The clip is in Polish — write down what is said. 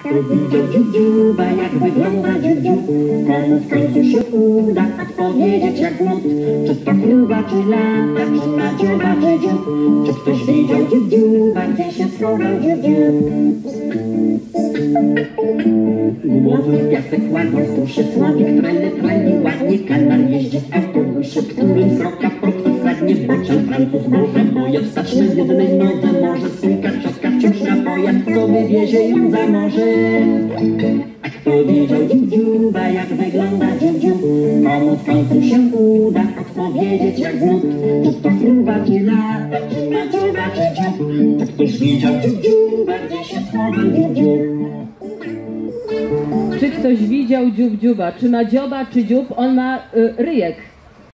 Kto widział dziób-dziuba, jak wygląda dziób-dziób? Komu w końcu się uda odpowiedzieć jak gnót? Czy to chluba, czy lata, czy nadzioba, czy dziób? Czy ktoś widział dziób-dziuba, gdzie się schował dziób-dziób? Gumowy piasek ładnie, stuszy słowik, treny, ładnie kanar jeździ w autobusie, którym sroka podsadnie bocian, Francuz może boję wstać na jednej nodze, może synka, ciotka, ciuszka, pojazd, co wywiezie ją za morze. A kto widział dziób-dziuba, jak wygląda dziób-dziób? Komu w końcu się uda odpowiedzieć jak gnót? Czy to chluba, czy lata, czy nadzioba, czy dziób? Czy ktoś widział dziób-dziuba, gdzie się schował dziób-dziób? Czy ktoś widział dziób-dziuba? Czy ma dzioba, czy dziób? On ma ryjek.